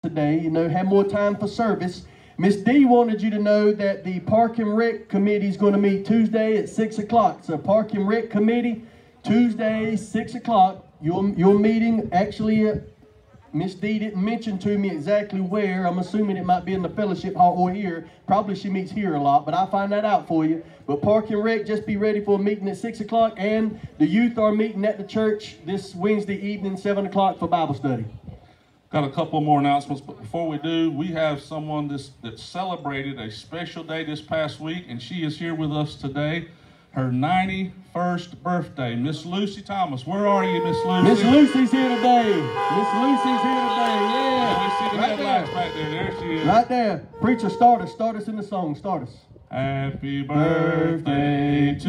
today, have more time for service. Miss D wanted you to know that the Park and Rec Committee is going to meet Tuesday at 6 o'clock. So Park and Rec Committee, Tuesday, 6 o'clock. Your meeting, actually, Miss D didn't mention to me exactly where. I'm assuming it might be in the fellowship hall or here. Probably she meets here a lot, but I'll find that out for you. But Park and Rec, just be ready for a meeting at 6 o'clock. And the youth are meeting at the church this Wednesday evening, 7 o'clock for Bible study. Got a couple more announcements, but before we do, we have someone that celebrated a special day this past week, and she is here with us today. Her 91st birthday, Miss Lucy Thomas. Where are you, Miss Lucy? Miss Lucy's here today. Miss Lucy's here today. Yeah. We see the right headlights there. back there. There she is. Right there. Preacher, start us in the song. Start us. Happy birthday to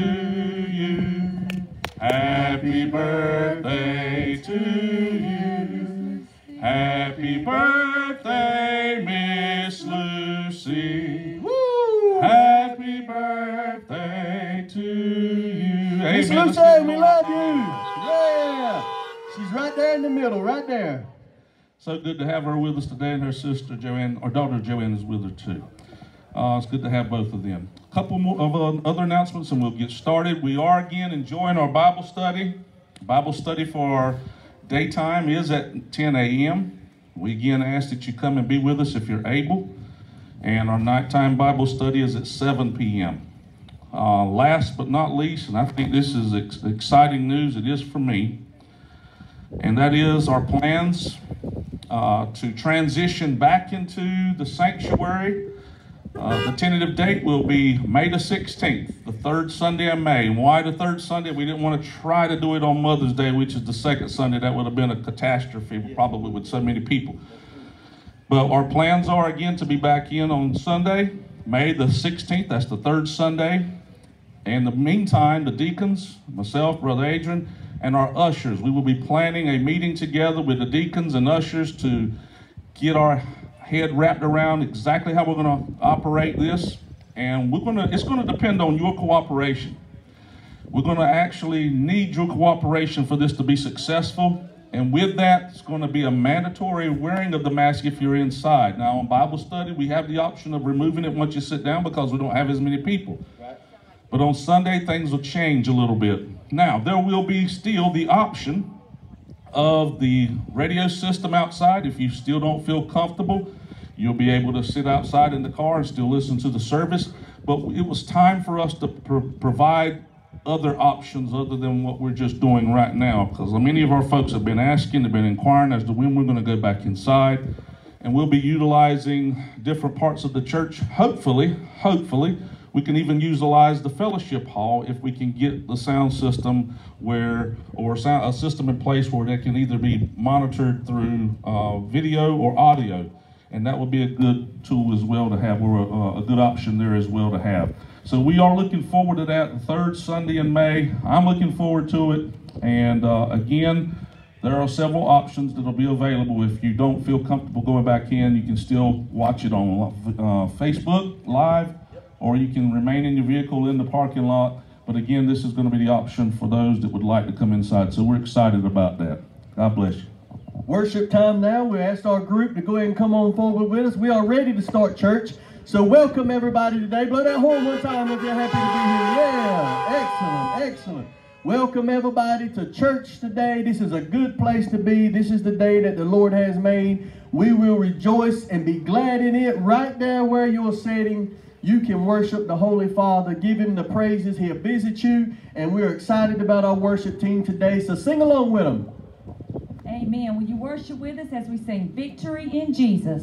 you. Happy birthday to you. Happy birthday, Miss Lucy. Woo! Happy birthday to you. Miss Amen. Lucy, we love you. Yeah. She's right there in the middle, right there. So good to have her with us today, and her sister Joanne, or daughter Joanne, is with her too. It's good to have both of them. A couple more of other announcements, and we'll get started. We are again enjoying our Bible study. Bible study for our daytime is at 10 a.m. We again ask that you come and be with us if you're able. And our nighttime Bible study is at 7 p.m. Last but not least, and I think this is exciting news, it is for me, and that is our plans to transition back into the sanctuary. The tentative date will be May the 16th, the third Sunday in May. And why the third Sunday? We didn't want to try to do it on Mother's Day, which is the second Sunday. That would have been a catastrophe, probably with so many people. But our plans are, again, to be back in on Sunday, May the 16th. That's the third Sunday. In the meantime, the deacons, myself, Brother Adrian, and our ushers, we will be planning a meeting together with the deacons and ushers to get our head wrapped around exactly how we're going to operate this, and it's going to depend on your cooperation. We're going to actually need your cooperation for this to be successful, and with that, it's going to be a mandatory wearing of the mask if you're inside. Now, on Bible study, we have the option of removing it once you sit down because we don't have as many people. But on Sunday, things will change a little bit. Now, there will be still the option of the radio system outside. If you still don't feel comfortable, you'll be able to sit outside in the car and still listen to the service. But it was time for us to provide other options other than what we're just doing right now, because many of our folks have been asking, they've been inquiring as to when we're going to go back inside, and we'll be utilizing different parts of the church. Hopefully we can even utilize the fellowship hall if we can get the sound system a system in place where they can either be monitored through video or audio. And that would be a good tool as well to have, or a good option there as well to have. So we are looking forward to that, the third Sunday in May. I'm looking forward to it. And again, there are several options that will be available. If you don't feel comfortable going back in, you can still watch it on Facebook Live, or you can remain in your vehicle in the parking lot. But again, this is going to be the option for those that would like to come inside. So we're excited about that. God bless you. Worship time now. We asked our group to go ahead and come on forward with us. We are ready to start church. So welcome everybody today. Blow that horn one time if you're happy to be here. Yeah, excellent. Welcome everybody to church today. This is a good place to be. This is the day that the Lord has made. We will rejoice and be glad in it. Right there where you're sitting, you can worship the Holy Father. Give him the praises. He'll visit you. And we're excited about our worship team today. So sing along with them. Amen. Will you worship with us as we sing Victory in Jesus?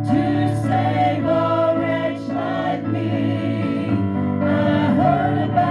About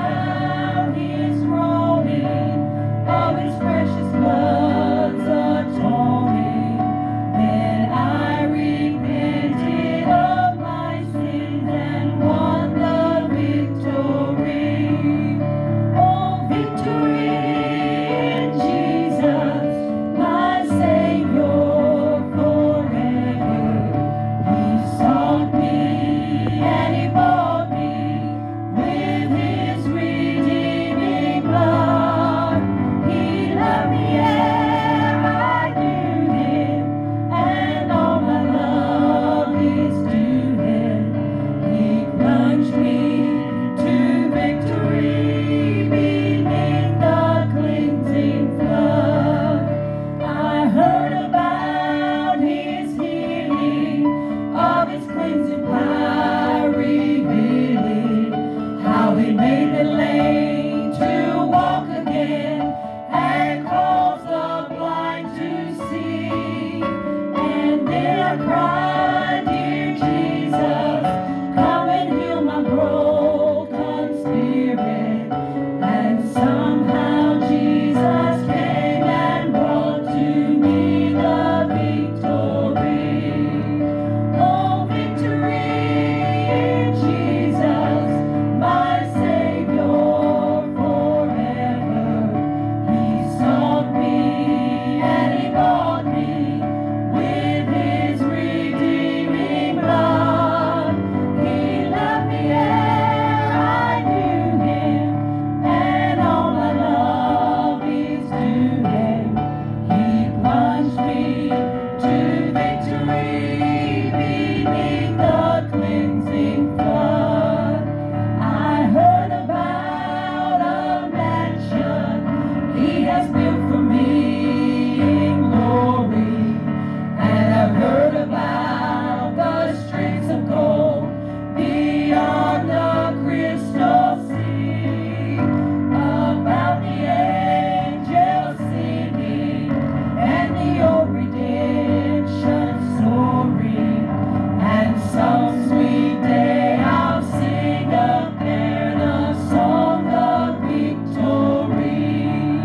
He made the lame to walk again and caused the blind to see. And then I cried, dear Jesus, come and heal my broken spirit. And somehow Jesus came and brought to me the victory. Oh, victory in Jesus, my Savior forever. He sought me and He bought me with His redeeming blood. He loved me ere I knew Him, and all my love is to Him. He plunged me to victory beneath the cleansing flood. I heard about a mansion He has built for me in glory, and I've heard about the streets of gold beyond the crystal sea, about the angels singing and the old redemption story. And some sweet day I'll sing again a song of victory.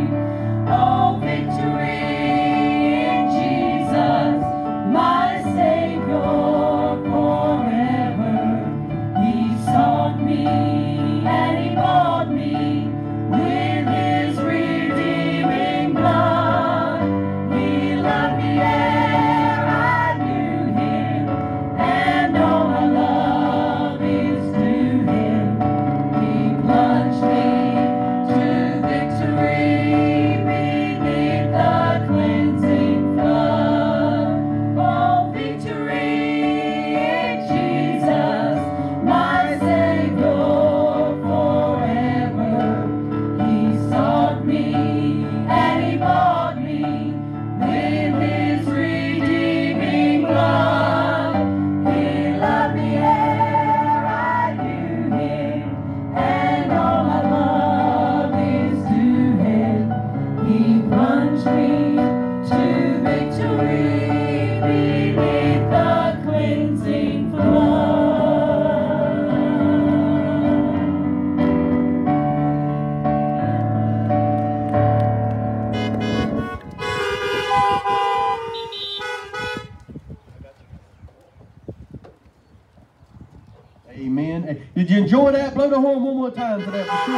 Oh, victory in Jesus, my Savior forever. He sought me and He bought me with His redeeming blood. He loved me ere I knew Him, and all my love is to Him. He plunged me to victory beneath the cleansing flood. Oh, victory in Jesus, my Savior forever. He sought me and He bought me with His redeeming blood. He loved me ere I knew Him, and all my love is to Him. He plunged me to victory beneath the cleansing flood. Amen. Hey, did you enjoy that? Blow the horn one more time for that, for sure.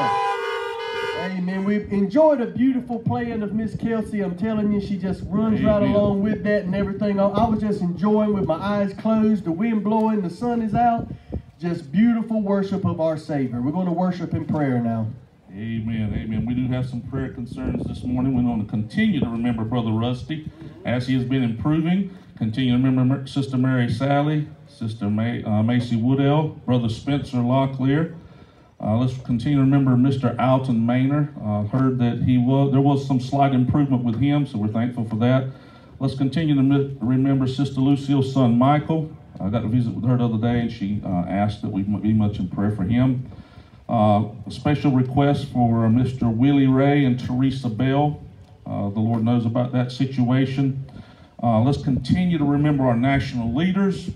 Yeah. Amen. We've enjoyed a beautiful playing of Miss Kelsey. I'm telling you, she just runs right Amen. along with that and everything. I was just enjoying with my eyes closed, the wind blowing, the sun is out. Just beautiful worship of our Savior. We're going to worship in prayer now. Amen, amen. We do have some prayer concerns this morning. We're going to continue to remember Brother Rusty as he has been improving. Continue to remember Sister Mary Sally, Sister Macy Woodell, Brother Spencer Locklear. Let's continue to remember Mr. Alton Maynor. Heard that there was some slight improvement with him, so we're thankful for that. Let's continue to remember Sister Lucille's son Michael. I got to visit with her the other day, and she asked that we be much in prayer for him. A special request for Mr. Willie Ray and Teresa Bell. The Lord knows about that situation. Let's continue to remember our national leaders.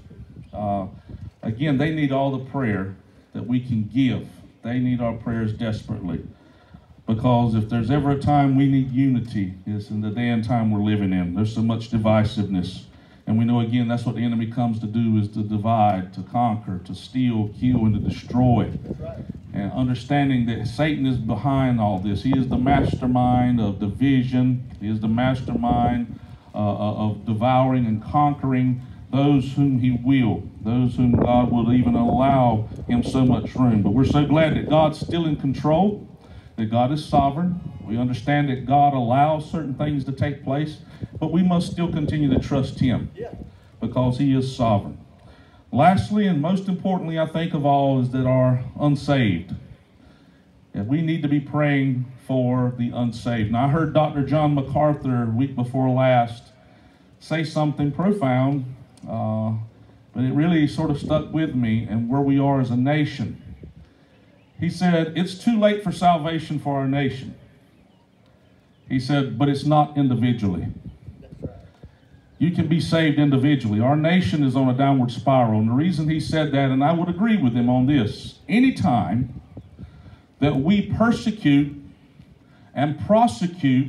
Again, they need all the prayer that we can give. They need our prayers desperately. Because if there's ever a time we need unity, it's in the day and time we're living in. There's so much divisiveness. And we know, again, that's what the enemy comes to do, is to divide, to conquer, to steal, kill, and to destroy. And understanding that Satan is behind all this. He is the mastermind of division. He is the mastermind of devouring and conquering those whom he will, those whom God will even allow him so much room. But we're so glad that God's still in control, that God is sovereign. We understand that God allows certain things to take place, but we must still continue to trust him because he is sovereign. Lastly, and most importantly, I think of all, is that our unsaved. And we need to be praying for the unsaved. Now, I heard Dr. John MacArthur week before last say something profound, but it really sort of stuck with me and where we are as a nation. He said, it's too late for salvation for our nation. He said, but it's not individually. You can be saved individually. Our nation is on a downward spiral. And the reason he said that, and I would agree with him on this, anytime that we persecute and prosecute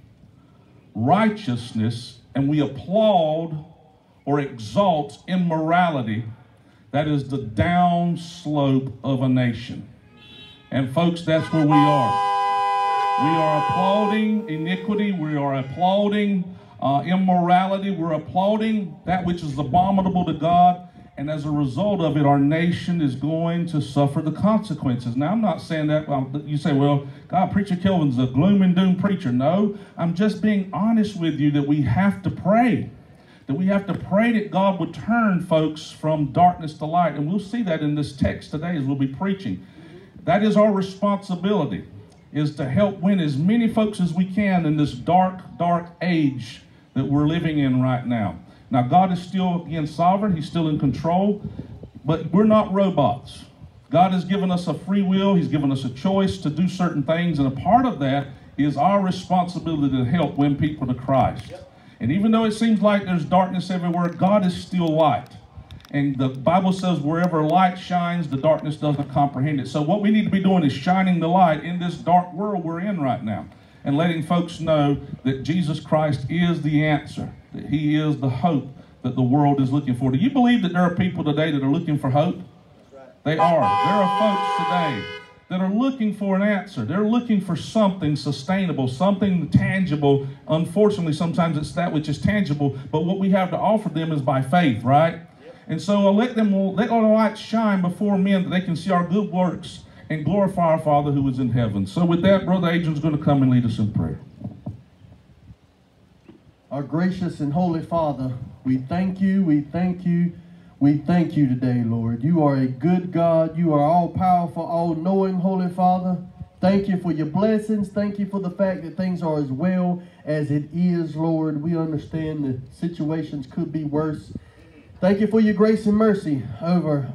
righteousness and we applaud or exalt immorality, that is the down slope of a nation. And folks, that's where we are. We are applauding iniquity. We are applauding immorality. We're applauding that which is abominable to God. And as a result of it, our nation is going to suffer the consequences. Now, I'm not saying that, you say, well, God, Preacher Kelvin's a gloom and doom preacher. No, I'm just being honest with you that we have to pray. That we have to pray that God would turn folks from darkness to light. And we'll see that in this text today as we'll be preaching. That is our responsibility, is to help win as many folks as we can in this dark, dark age that we're living in right now. Now, God is still, again, sovereign. He's still in control. But we're not robots. God has given us a free will. He's given us a choice to do certain things. And a part of that is our responsibility to help win people to Christ. And even though it seems like there's darkness everywhere, God is still light. And the Bible says wherever light shines, the darkness doesn't comprehend it. So what we need to be doing is shining the light in this dark world we're in right now. And letting folks know that Jesus Christ is the answer. That he is the hope that the world is looking for. Do you believe that there are people today that are looking for hope? They are. There are folks today that are looking for an answer. They're looking for something sustainable, something tangible. Unfortunately, sometimes it's that which is tangible, but what we have to offer them is by faith, right? And so let our light shine before men that they can see our good works and glorify our Father who is in heaven. So with that, Brother Adrian's going to come and lead us in prayer. Our gracious and holy Father, we thank you, we thank you, we thank you today, Lord. You are a good God. You are all-powerful, all-knowing, Holy Father. Thank you for your blessings. Thank you for the fact that things are as well as it is, Lord. We understand the situations could be worse. Thank you for your grace and mercy over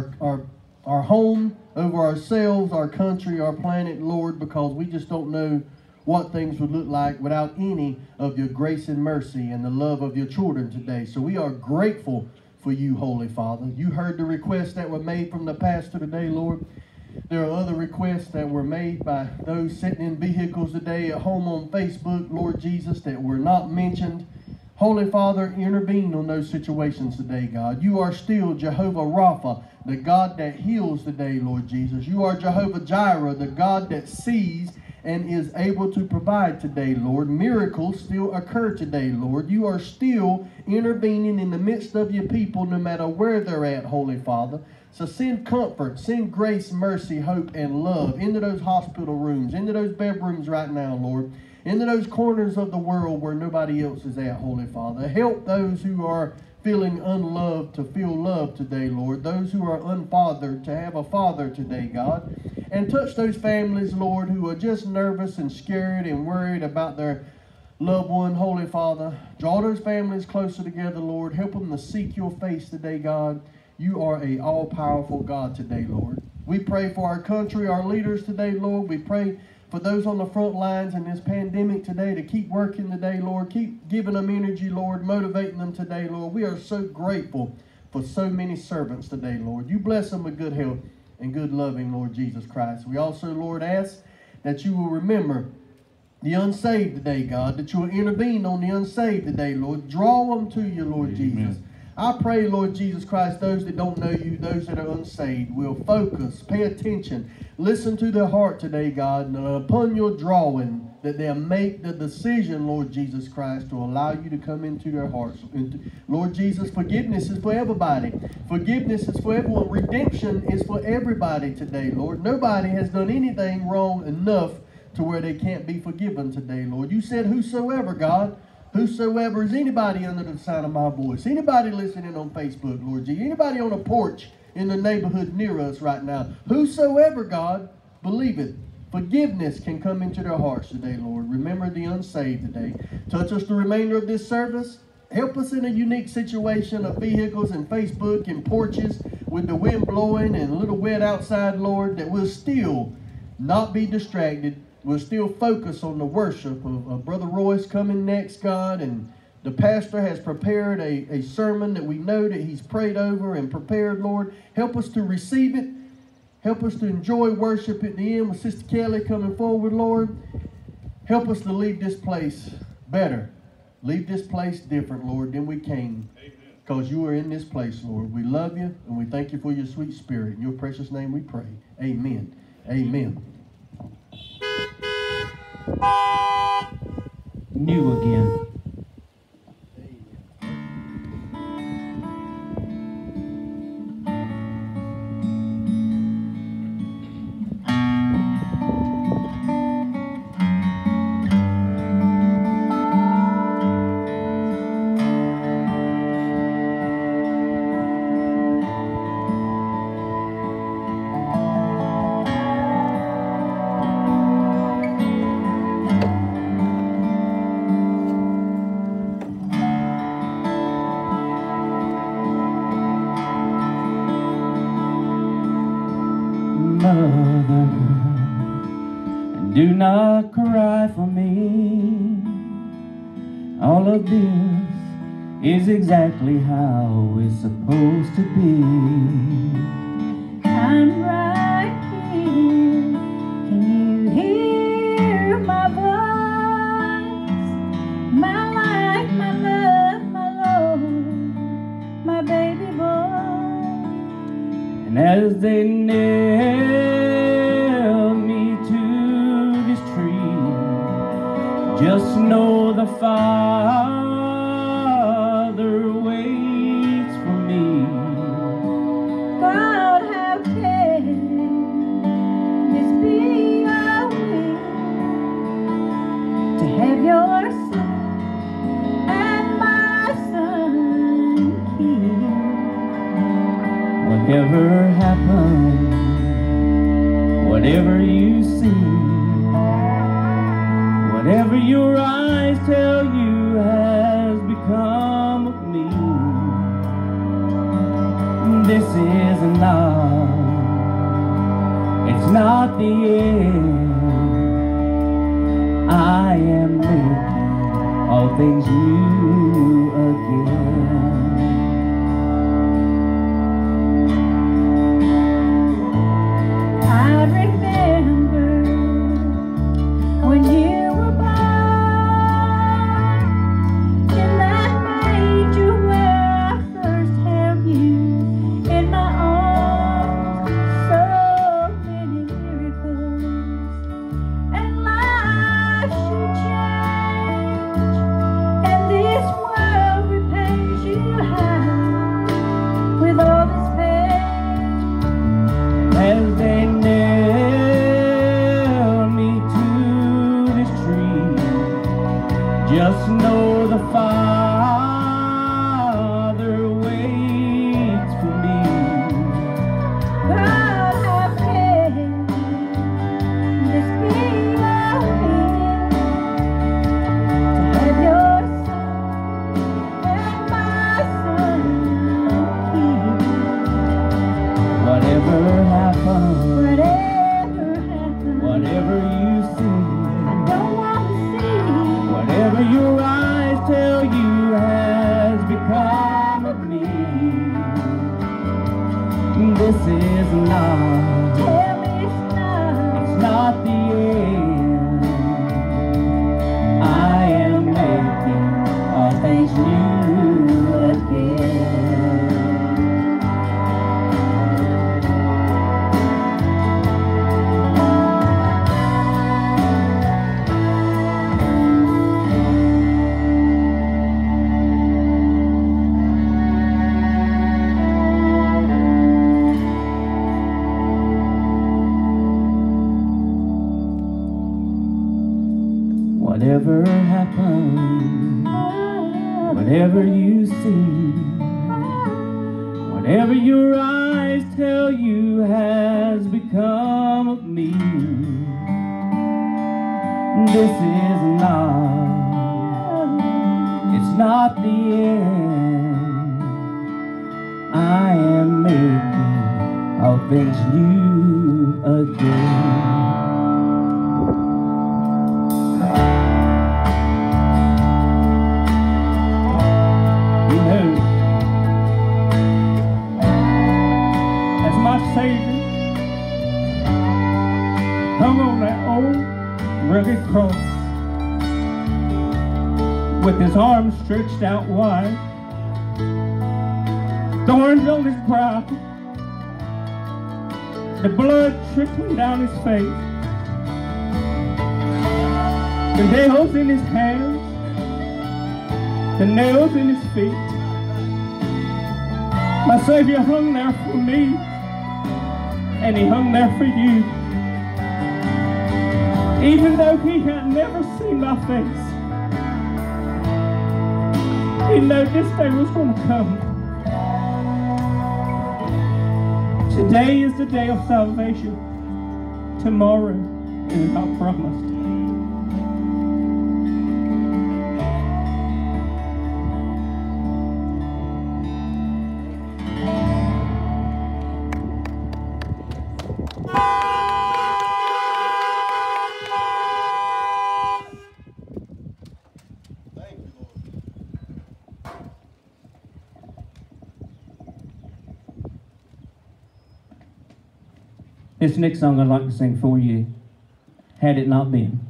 our home, over ourselves, our country, our planet, Lord, because we just don't know what things would look like without any of your grace and mercy and the love of your children today. So we are grateful for you, Holy Father. You heard the requests that were made from the pastor today, Lord. There are other requests that were made by those sitting in vehicles today at home on Facebook, Lord Jesus, that were not mentioned. Holy Father, intervene on those situations today, God. You are still Jehovah Rapha, the God that heals today, Lord Jesus. You are Jehovah Jireh, the God that sees and is able to provide today, Lord. Miracles still occur today, Lord. You are still intervening in the midst of your people no matter where they're at, Holy Father. So send comfort, send grace, mercy, hope, and love into those hospital rooms, into those bedrooms right now, Lord. Into those corners of the world where nobody else is at, Holy Father. Help those who are feeling unloved to feel loved today, Lord. Those who are unfathered to have a father today, God. And touch those families, Lord, who are just nervous and scared and worried about their loved one, Holy Father. Draw those families closer together, Lord. Help them to seek your face today, God. You are a all-powerful God today, Lord. We pray for our country, our leaders today, Lord. We pray for those on the front lines in this pandemic today to keep working today, Lord. Keep giving them energy, Lord, motivating them today, Lord. We are so grateful for so many servants today, Lord. You bless them with good health and good loving, Lord Jesus Christ. We also, Lord, ask that you will remember the unsaved today, God, that you will intervene on the unsaved today, Lord. Draw them to you, Lord Jesus. I pray, Lord Jesus Christ, those that don't know you, those that are unsaved, will focus, pay attention, listen to their heart today, God, and upon your drawing, that they'll make the decision, Lord Jesus Christ, to allow you to come into their hearts. Lord Jesus, forgiveness is for everybody. Forgiveness is for everyone. Redemption is for everybody today, Lord. Nobody has done anything wrong enough to where they can't be forgiven today, Lord. You said, whosoever, God. Whosoever is anybody under the sound of my voice. Anybody listening on Facebook, Lord Jesus. Anybody on a porch in the neighborhood near us right now. Whosoever, God, believe it. Forgiveness can come into their hearts today, Lord. Remember the unsaved today. Touch us the remainder of this service. Help us in a unique situation of vehicles and Facebook and porches with the wind blowing and a little wet outside, Lord, that we'll still not be distracted. We'll still focus on the worship of Brother Royce coming next, God. And the pastor has prepared a sermon that we know that he's prayed over and prepared, Lord. Help us to receive it. Help us to enjoy worship at the end with Sister Kelly coming forward, Lord. Help us to leave this place better. Leave this place different, Lord, than we came. Because you are in this place, Lord. We love you and we thank you for your sweet spirit. In your precious name we pray. Amen. Amen. New again. Mother, do not cry for me. All of this is exactly how it's supposed to be. I'm right here. Can you hear my voice? My life, my love, my Lord, my baby boy. And as they nail me to this tree, just know the Father waits for me. God, how can this be your will, to have your son and my son killed? Whatever happened, whatever you see, whatever your eyes tell you has become of me, this is not, it's not the end. I am making all things new again. I remember when you were born in that manger where I first held you in my arms. So many miracles and lives should change, and this world repays you high with all this pain. As they nail me to this tree, just know the Father waits for me. God, how can this be your will, to have your son and my son killed? Whatever happened, whatever you see, I don't want to see. Whatever your eyes tell you has become of me, this is not, tell me it's not the end. I am making all things new again. Whatever happened, whatever you see, whatever your eyes tell you has become of me, this is not, it's not the end. I am making all things new again. You know, as my Savior hung on that old rugged cross, with his arms stretched out wide, thorns on his brow, the blood trickling down his face, the nails in his hands, the nails in his feet. My Savior hung there for me, and he hung there for you. Even though he had never seen my face, he knew this day was going to come. Today is the day of salvation. Tomorrow is not promised. This next song I'd like to sing for you, Had It Not Been.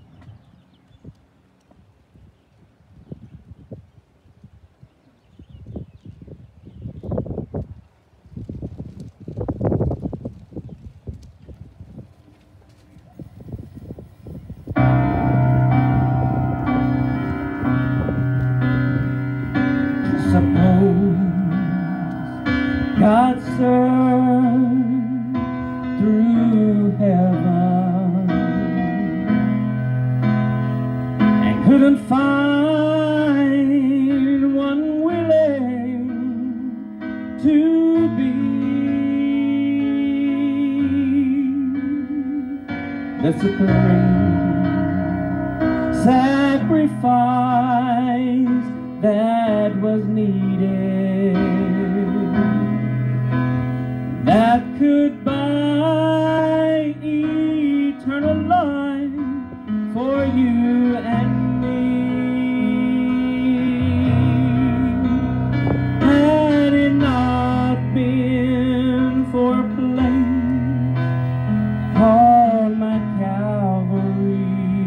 Suppose God served through heaven and couldn't find one willing to be the supreme sacrifice that was needed, that could buy eternal life for you and me. Had it not been for a place called my Calvary,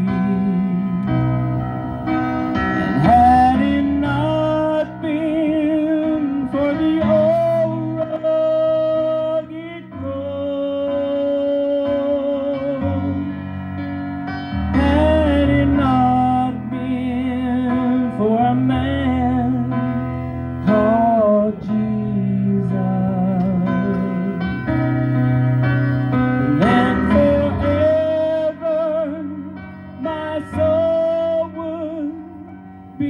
and had it not been for the old rugged cross, had it not been for a man called Jesus, then forever my soul would be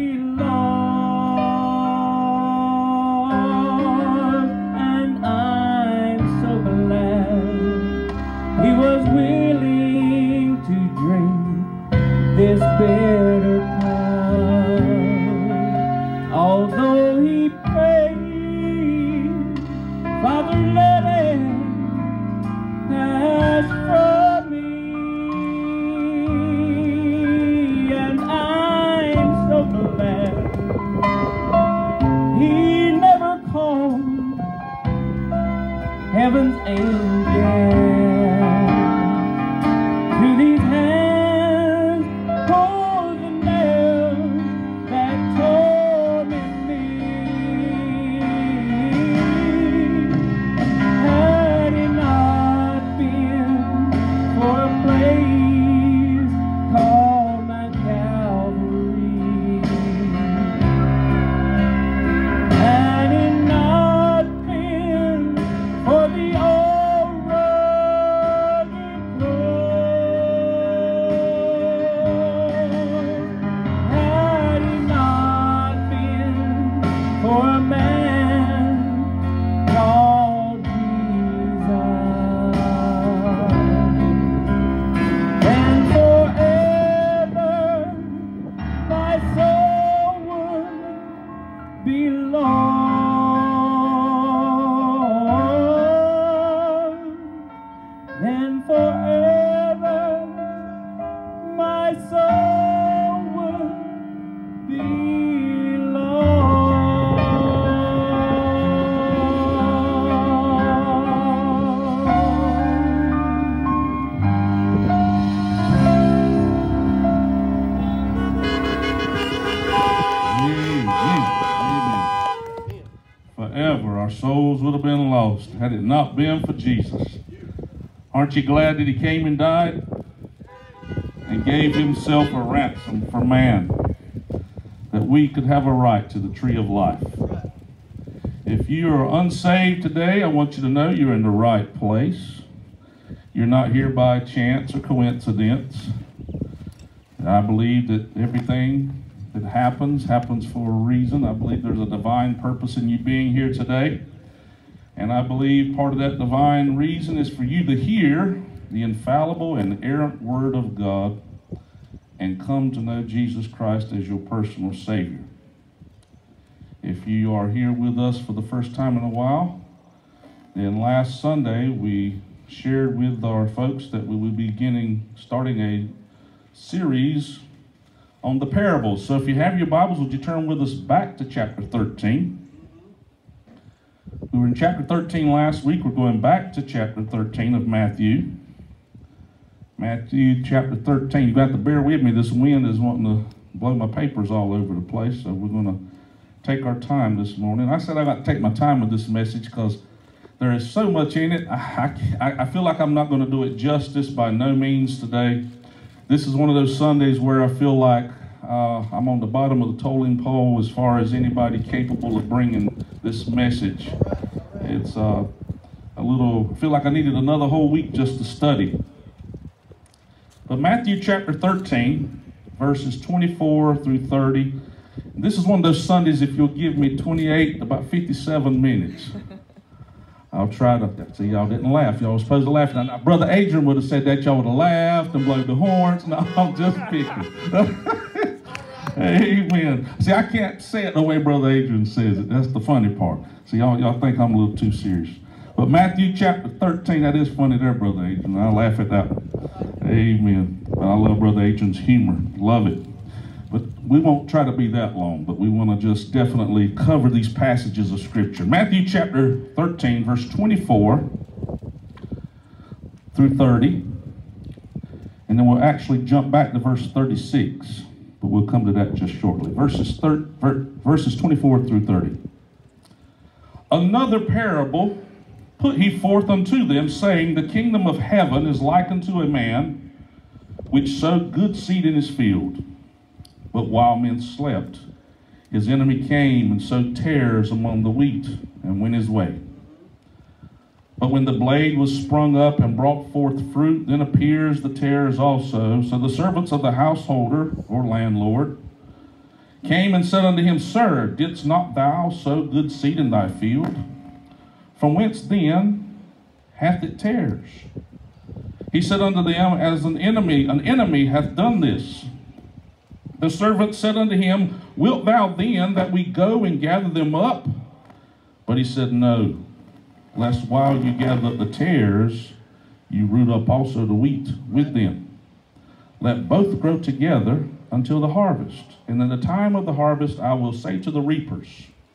lost. And I'm so glad he was willing to drink this bitter cup. Although he prayed, Father, let it pass from me. And I'm so glad he never called heaven's angels our souls would have been lost had it not been for Jesus. Aren't you glad that he came and died and gave himself a ransom for man, that we could have a right to the tree of life? If you are unsaved today, I want you to know you're in the right place. You're not here by chance or coincidence. And I believe that everything that happens for a reason. I believe there's a divine purpose in you being here today. And I believe part of that divine reason is for you to hear the infallible and inerrant Word of God and come to know Jesus Christ as your personal Savior. If you are here with us for the first time in a while, then last Sunday we shared with our folks that we would be starting a series on the parables. So if you have your Bibles, would you turn with us back to chapter 13? We were in chapter 13 last week. We're going back to chapter 13 of Matthew. Matthew chapter 13. You've got to bear with me. This wind is wanting to blow my papers all over the place, so we're going to take our time this morning. I said I got to take my time with this message because there is so much in it. I feel like I'm not going to do it justice by no means today. This is one of those Sundays where I feel like I'm on the bottom of the totem pole as far as anybody capable of bringing this message. It's I feel like I needed another whole week just to study. But Matthew chapter 13, verses 24 through 30. This is one of those Sundays, if you'll give me 28, about 57 minutes. I'll try to, see, y'all didn't laugh. Y'all were supposed to laugh. Now, Brother Adrian would have said that. Y'all would have laughed and blown the horns. No, I'm just picking. Amen. See, I can't say it the way Brother Adrian says it. That's the funny part. See, y'all think I'm a little too serious. But Matthew chapter 13, that is funny there, Brother Adrian. I laugh at that one. Amen. But I love Brother Adrian's humor. Love it. But we won't try to be that long, but we want to just definitely cover these passages of Scripture. Matthew chapter 13, verse 24 through 30. And then we'll actually jump back to verse 36, but we'll come to that just shortly. Verses 24 through 30. Another parable put he forth unto them, saying, the kingdom of heaven is like unto a man which sowed good seed in his field. But while men slept, his enemy came and sowed tares among the wheat and went his way. But when the blade was sprung up and brought forth fruit, then appears the tares also. So the servants of the householder, or landlord, came and said unto him, Sir, didst not thou sow good seed in thy field? From whence then hath it tares? He said unto them, As an enemy hath done this. The servant said unto him, Wilt thou then that we go and gather them up? But he said, No, lest while you gather up the tares, you root up also the wheat with them. Let both grow together until the harvest. And in the time of the harvest I will say to the reapers,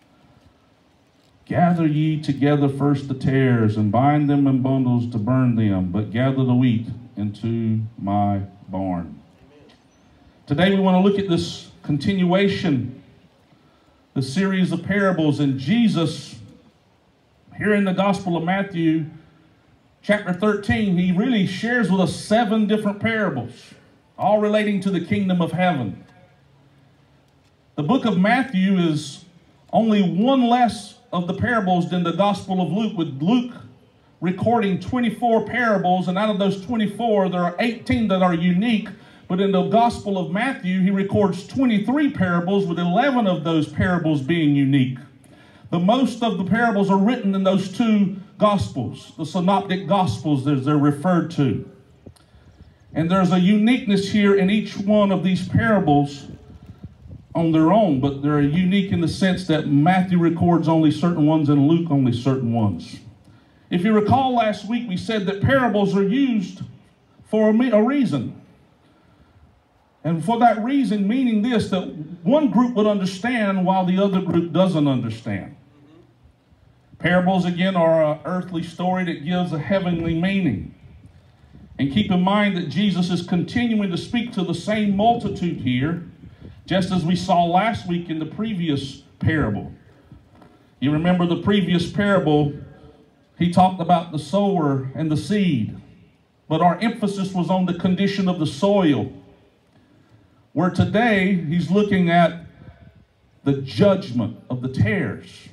Gather ye together first the tares, and bind them in bundles to burn them, but gather the wheat into my barn. Today we want to look at this continuation, the series of parables. And Jesus, here in the Gospel of Matthew, chapter 13, he really shares with us 7 different parables, all relating to the kingdom of heaven. The book of Matthew is only one less of the parables than the Gospel of Luke, with Luke recording 24 parables, and out of those 24, there are 18 that are unique. But in the Gospel of Matthew, he records 23 parables, with 11 of those parables being unique. The most of the parables are written in those 2 Gospels, the Synoptic Gospels as they're referred to. And there's a uniqueness here in each one of these parables on their own, but they're unique in the sense that Matthew records only certain ones and Luke only certain ones. If you recall last week, we said that parables are used for a reason. And for that reason, meaning this, that one group would understand while the other group doesn't understand. Parables, again, are an earthly story that gives a heavenly meaning. And keep in mind that Jesus is continuing to speak to the same multitude here, just as we saw last week in the previous parable. You remember the previous parable, he talked about the sower and the seed. But our emphasis was on the condition of the soil. Where today, he's looking at the judgment of the tares.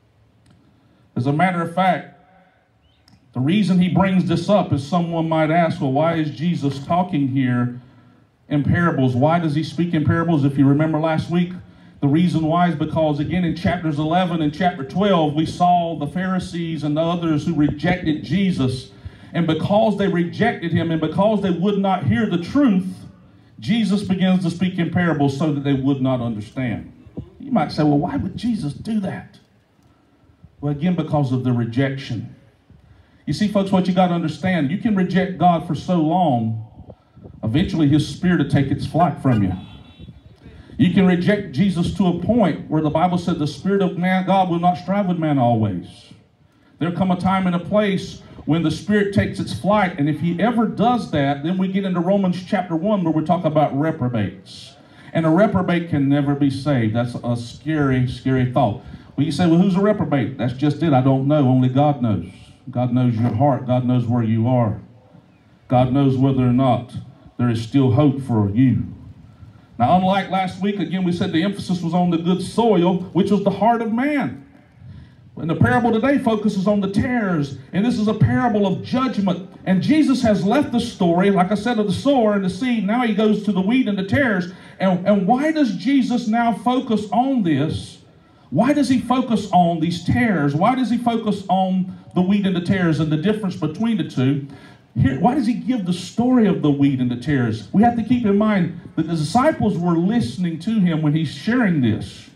As a matter of fact, the reason he brings this up is someone might ask, well, why is Jesus talking here in parables? Why does he speak in parables? If you remember last week, the reason why is because, again, in chapters 11 and chapter 12, we saw the Pharisees and the others who rejected Jesus. And because they rejected him and because they would not hear the truth, Jesus begins to speak in parables so that they would not understand. You might say, well, why would Jesus do that? Well, again, because of the rejection. You see, folks, what you got to understand, you can reject God for so long, eventually his spirit will take its flight from you. You can reject Jesus to a point where the Bible said the spirit of man, God will not strive with man always. There'll come a time and a place when the spirit takes its flight, and if he ever does that, then we get into Romans chapter 1 where we talk about reprobates. And a reprobate can never be saved. That's a scary, scary thought. Well, you say, well, who's a reprobate? That's just it. I don't know. Only God knows. God knows your heart. God knows where you are. God knows whether or not there is still hope for you. Now, unlike last week, again, we said the emphasis was on the good soil, which was the heart of man. And the parable today focuses on the tares, and this is a parable of judgment. And Jesus has left the story, like I said, of the sower and the seed. Now he goes to the wheat and the tares. And why does Jesus now focus on this? Why does he focus on these tares? Why does he focus on the wheat and the tares and the difference between the two? Here, why does he give the story of the wheat and the tares? We have to keep in mind that the disciples were listening to him when he's sharing this.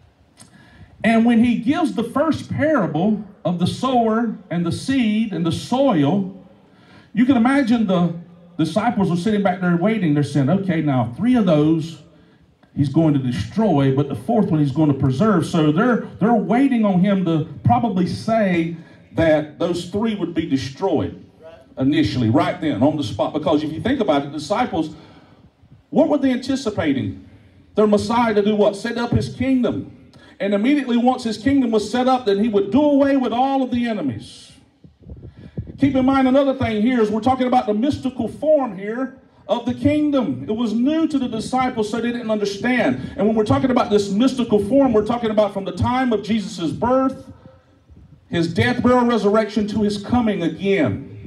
And when he gives the first parable of the sower and the seed and the soil, you can imagine the disciples are sitting back there waiting. They're saying, okay, now 3 of those he's going to destroy, but the 4th one he's going to preserve. So they're waiting on him to probably say that those 3 would be destroyed initially, right then, on the spot. Because if you think about it, the disciples, what were they anticipating? Their Messiah to do what? Set up his kingdom. And immediately once his kingdom was set up, then he would do away with all of the enemies. Keep in mind another thing here is we're talking about the mystical form here of the kingdom. It was new to the disciples, so they didn't understand. And when we're talking about this mystical form, we're talking about from the time of Jesus' birth, his death, burial, resurrection, to his coming again.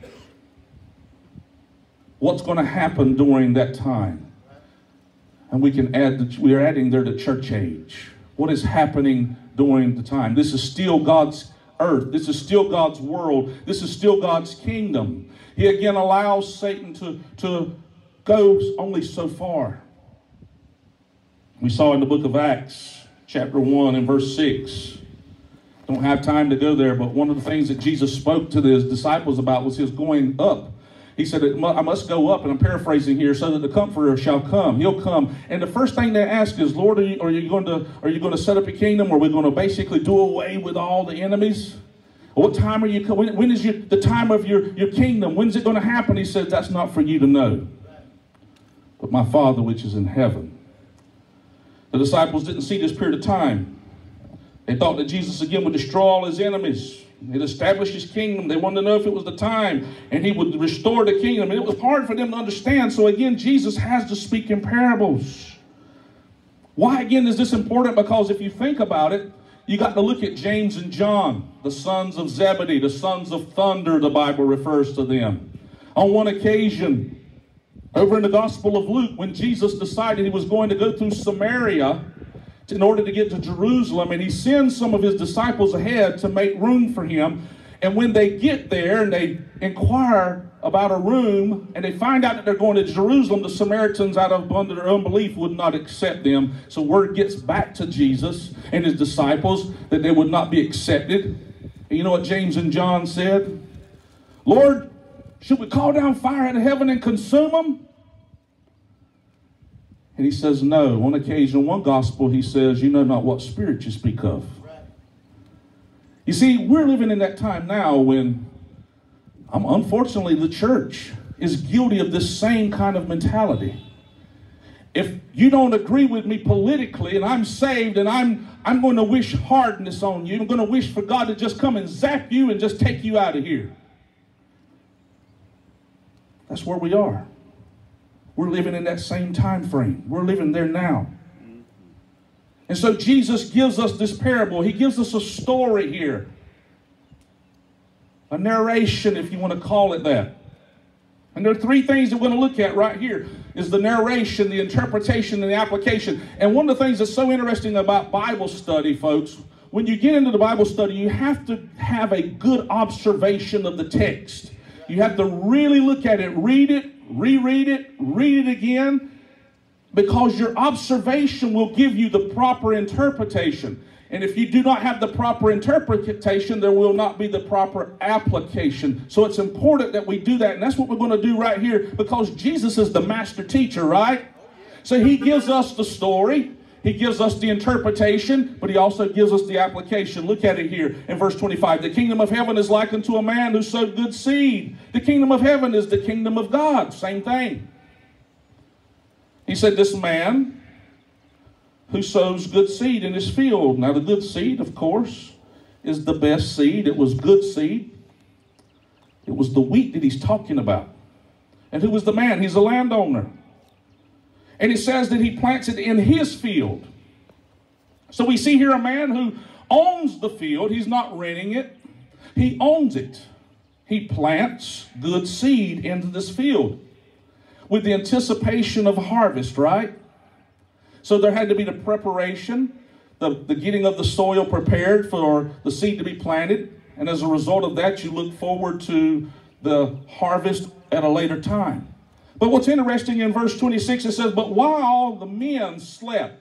What's going to happen during that time? And we can add, we are adding there the church age. What is happening during the time? This is still God's earth. This is still God's world. This is still God's kingdom. He again allows Satan to go only so far. We saw in the book of Acts, chapter 1 and verse 6. Don't have time to go there, but one of the things that Jesus spoke to his disciples about was his going up. He said, I must go up, and I'm paraphrasing here, so that the Comforter shall come. He'll come. And the first thing they ask is, Lord, are you going to set up a kingdom? Or are we going to basically do away with all the enemies? What time are you coming? When is the time of your kingdom? When's it going to happen? He said, that's not for you to know, but my Father which is in heaven. The disciples didn't see this period of time. They thought that Jesus again would destroy all his enemies. He'd establish his kingdom. They wanted to know if it was the time, and he would restore the kingdom. And it was hard for them to understand. So again, Jesus has to speak in parables. Why again is this important? Because if you think about it, you got to look at James and John, the sons of Zebedee, the sons of thunder, the Bible refers to them. On one occasion, over in the Gospel of Luke, when Jesus decided he was going to go through Samaria in order to get to Jerusalem, and he sends some of his disciples ahead to make room for him. And when they get there and they inquire about a room and they find out that they're going to Jerusalem, the Samaritans, out of their unbelief, would not accept them. So word gets back to Jesus and his disciples that they would not be accepted. And you know what James and John said? Lord, should we call down fire out of heaven and consume them? And he says, no. On occasion, one gospel, he says, you know not what spirit you speak of. You see, we're living in that time now when, unfortunately, the church is guilty of this same kind of mentality. if you don't agree with me politically and I'm saved and I'm going to wish hardness on you, I'm going to wish for God to just come and zap you and just take you out of here. That's where we are. We're living in that same time frame. We're living there now. And so Jesus gives us this parable. He gives us a story here. A narration, if you want to call it that. And there are three things that we're going to look at right here. Is the narration, the interpretation, and the application. And one of the things that's so interesting about Bible study, folks, when you get into the Bible study, you have to have a good observation of the text. You have to really look at it, read it, reread it, read it again, because your observation will give you the proper interpretation. And if you do not have the proper interpretation, there will not be the proper application. So it's important that we do that. And that's what we're going to do right here, because Jesus is the master teacher, right? So he gives us the story. He gives us the interpretation, but he also gives us the application. Look at it here in verse 25. The kingdom of heaven is likened to a man who sowed good seed. The kingdom of heaven is the kingdom of God. Same thing. He said, this man who sows good seed in his field. Now the good seed, of course, is the best seed. It was good seed. It was the wheat that he's talking about. And who was the man? He's a landowner. And it says that he plants it in his field. So we see here a man who owns the field. He's not renting it. He owns it. He plants good seed into this field with the anticipation of harvest, right? So there had to be the preparation, the getting of the soil prepared for the seed to be planted. And as a result of that, you look forward to the harvest at a later time. But what's interesting in verse 26, it says, but while the men slept,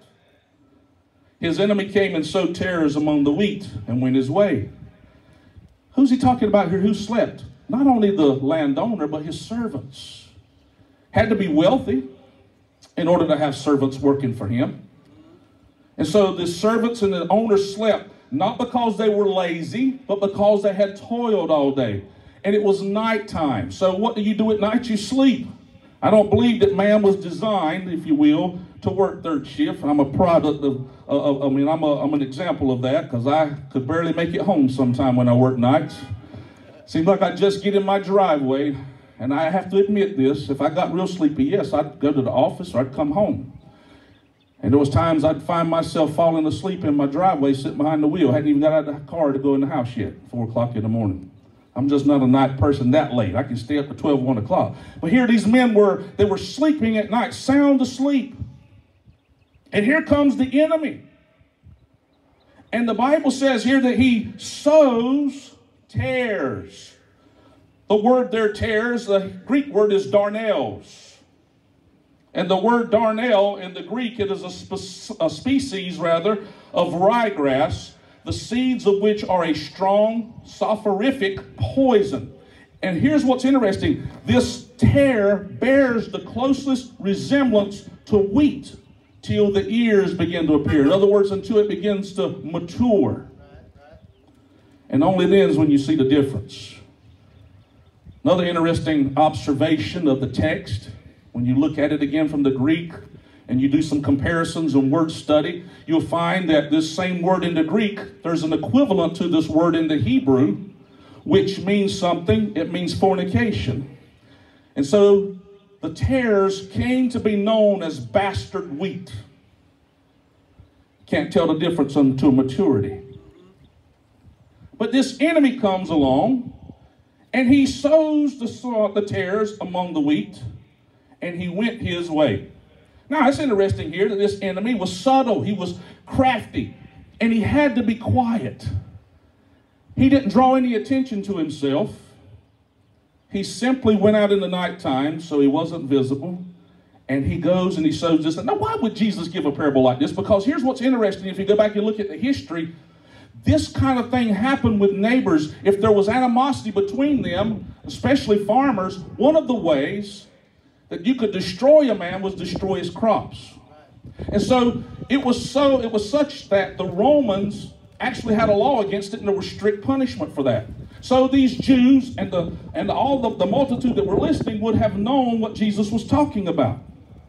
his enemy came and sowed tares among the wheat and went his way. Who's he talking about here? Who slept? Not only the landowner, but his servants. Had to be wealthy in order to have servants working for him. And so the servants and the owner slept, not because they were lazy, but because they had toiled all day. And it was nighttime. So what do you do at night? You sleep. I don't believe that man was designed, if you will, to work third shift. I'm a product of, I'm an example of that, because I could barely make it home sometime when I work nights. Seems like I just get in my driveway, and I have to admit this, if I got real sleepy, yes, I'd go to the office or I'd come home. And there was times I'd find myself falling asleep in my driveway, sitting behind the wheel. I hadn't even got out of the car to go in the house yet, 4 o'clock in the morning. I'm just not a night person that late. I can stay up to 12, 1 o'clock. But here these men were sleeping at night, sound asleep. And here comes the enemy. And the Bible says here that he sows tares. The word there, tares, the Greek word is darnels. And the word darnel in the Greek, it is a species, rather, of ryegrass, the seeds of which are a strong, soporific poison. And here's what's interesting. This tare bears the closest resemblance to wheat till the ears begin to appear. In other words, until it begins to mature. And only then is when you see the difference. Another interesting observation of the text, when you look at it again from the Greek, and you do some comparisons and word study, you'll find that this same word in the Greek, there's an equivalent to this word in the Hebrew, which means something. It means fornication. And so the tares came to be known as bastard wheat. Can't tell the difference until maturity. But this enemy comes along, and he sows the tares among the wheat, and he went his way. Now, it's interesting here that this enemy was subtle. He was crafty. And he had to be quiet. He didn't draw any attention to himself. He simply went out in the nighttime, so he wasn't visible. And he goes and he sows this. Now, why would Jesus give a parable like this? Because here's what's interesting. If you go back and look at the history, this kind of thing happened with neighbors. If there was animosity between them, especially farmers, one of the ways that you could destroy a man was destroy his crops. And so it was such that the Romans actually had a law against it, and there was strict punishment for that. So these Jews and all the multitude that were listening would have known what Jesus was talking about.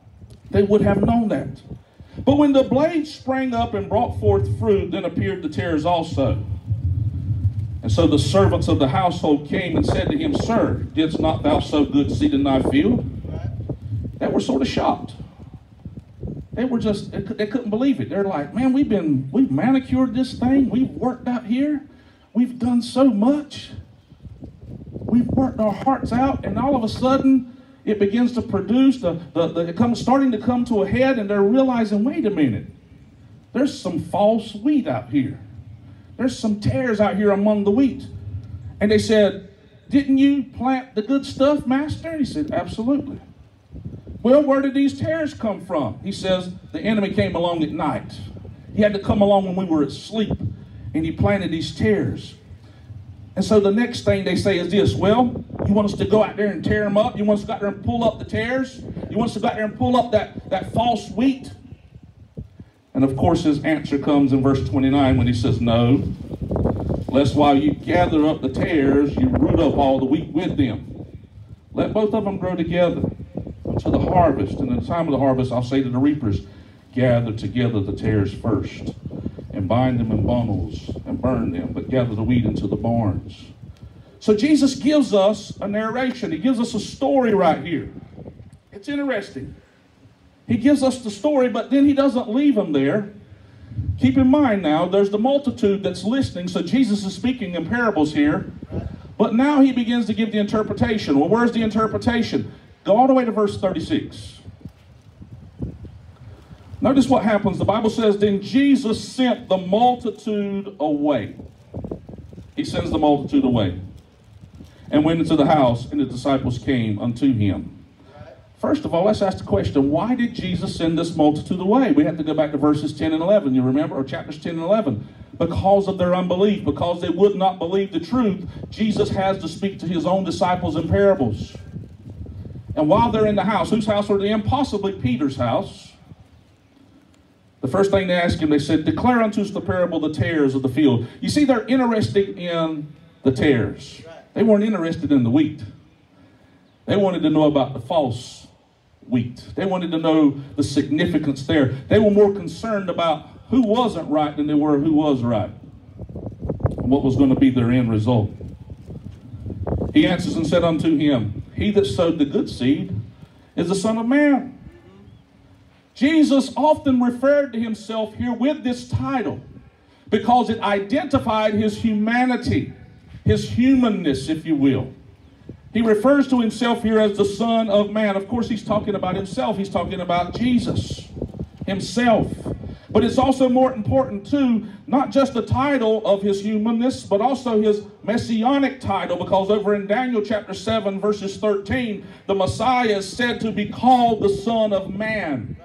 They would have known that. But when the blade sprang up and brought forth fruit, then appeared the tares also. And so the servants of the household came and said to him, Sir, didst not thou sow good seed in thy field? They were sort of shocked. They couldn't believe it. They're like, man, we've manicured this thing. We've worked out here. We've done so much. We've worked our hearts out, and all of a sudden, it begins to produce, it comes starting to come to a head, and they're realizing, wait a minute, there's some false wheat out here. There's some tares out here among the wheat. And they said, didn't you plant the good stuff, Master? And he said, absolutely. Well, where did these tares come from? He says, the enemy came along at night. He had to come along when we were asleep, and he planted these tares. And so the next thing they say is this, well, you want us to go out there and tear them up? You want us to go out there and pull up the tares? You want us to go out there and pull up that false wheat? And of course his answer comes in verse 29 when he says, no, lest while you gather up the tares, you root up all the wheat with them. Let both of them grow together until the harvest. And in the time of the harvest, I'll say to the reapers, gather together the tares first, and bind them in bundles and burn them, but gather the wheat into the barns. So Jesus gives us a narration. He gives us a story right here. It's interesting. He gives us the story, but then he doesn't leave them there. Keep in mind now, there's the multitude that's listening, so Jesus is speaking in parables here. But now he begins to give the interpretation. Well, where's the interpretation? Go all the way to verse 36. Notice what happens. The Bible says, then Jesus sent the multitude away. He sends the multitude away and went into the house, and the disciples came unto him. First of all, let's ask the question, why did Jesus send this multitude away? We have to go back to verses 10 and 11, you remember, or chapters 10 and 11. Because of their unbelief, because they would not believe the truth, Jesus has to speak to his own disciples in parables. And while they're in the house, whose house are they in? Possibly Peter's house. The first thing they asked him, they said, declare unto us the parable of the tares of the field. You see, they're interested in the tares. They weren't interested in the wheat. They wanted to know about the false wheat. They wanted to know the significance there. They were more concerned about who wasn't right than they were who was right, and what was going to be their end result. He answers and said unto him, he that sowed the good seed is the Son of Man. Jesus often referred to himself here with this title because it identified his humanity, his humanness, if you will. He refers to himself here as the Son of Man. Of course, he's talking about himself. He's talking about Jesus himself. But it's also more important, too, not just the title of his humanness, but also his messianic title, because over in Daniel chapter 7, verses 13, the Messiah is said to be called the Son of Man.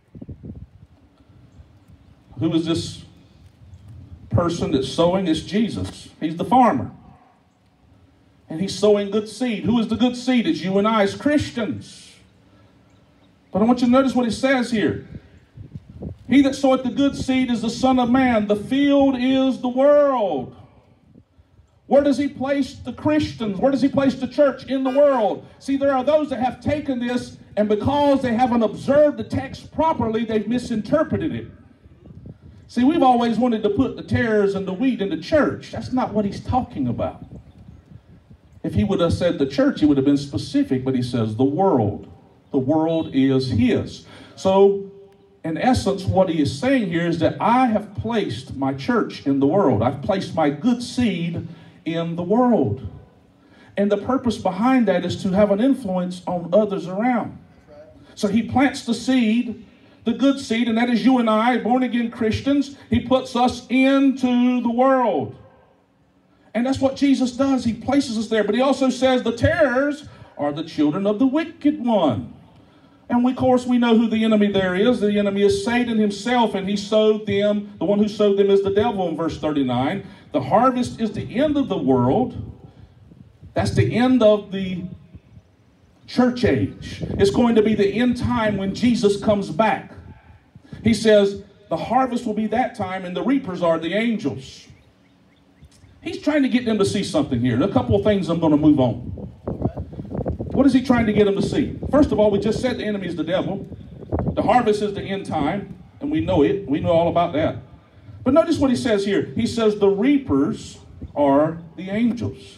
Who is this person that's sowing? It's Jesus. He's the farmer. And he's sowing good seed. Who is the good seed? It's you and I as Christians. But I want you to notice what it says here. He that soweth the good seed is the Son of Man. The field is the world. Where does he place the Christians? Where does he place the church in the world? See, there are those that have taken this, and because they haven't observed the text properly, they've misinterpreted it. See, we've always wanted to put the tares and the wheat in the church. That's not what he's talking about. If he would have said the church, he would have been specific, but he says the world. The world is his. So, in essence, what he is saying here is that I have placed my church in the world. I've placed my good seed in the world. And the purpose behind that is to have an influence on others around. So he plants the seed, the good seed, and that is you and I, born-again Christians. He puts us into the world. And that's what Jesus does. He places us there. But he also says the tares are the children of the wicked one. And of course, we know who the enemy there is. The enemy is Satan himself, and he sowed them. The one who sowed them is the devil in verse 39. The harvest is the end of the world. That's the end of the church age. It's going to be the end time when Jesus comes back. He says the harvest will be that time, and the reapers are the angels. He's trying to get them to see something here. A couple of things I'm going to move on. What is he trying to get them to see? First of all, we just said the enemy is the devil. The harvest is the end time, and we know it. We know all about that. But notice what he says here. He says the reapers are the angels.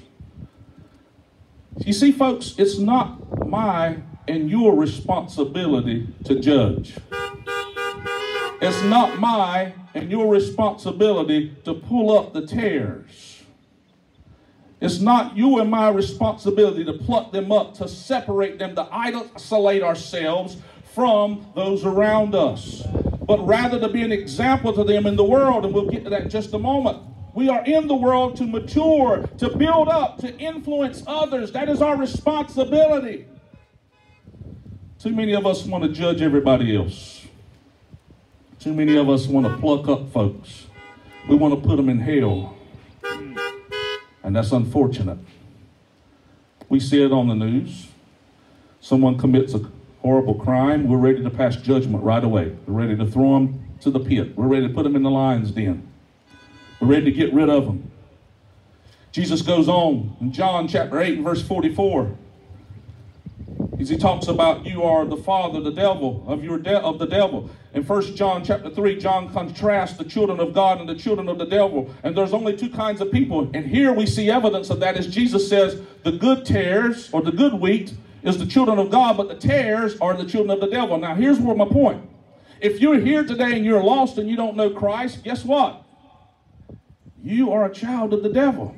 You see, folks, it's not my and your responsibility to judge. It's not my and your responsibility to pull up the tares. It's not you and my responsibility to pluck them up, to separate them, to isolate ourselves from those around us, but rather to be an example to them in the world, and we'll get to that in just a moment. We are in the world to mature, to build up, to influence others. That is our responsibility. Too many of us want to judge everybody else. Too many of us want to pluck up folks. We want to put them in hell. And that's unfortunate. We see it on the news. Someone commits a horrible crime. We're ready to pass judgment right away. We're ready to throw them to the pit. We're ready to put them in the lion's den. We're ready to get rid of them. Jesus goes on in John chapter 8 and verse 44. As he talks about you are the father, the devil, of the devil. In 1 John chapter 3, John contrasts the children of God and the children of the devil. And there's only two kinds of people. And here we see evidence of that as Jesus says the good tares, or the good wheat, is the children of God, but the tares are the children of the devil. Now here's where my point. If you're here today and you're lost and you don't know Christ, guess what? You are a child of the devil.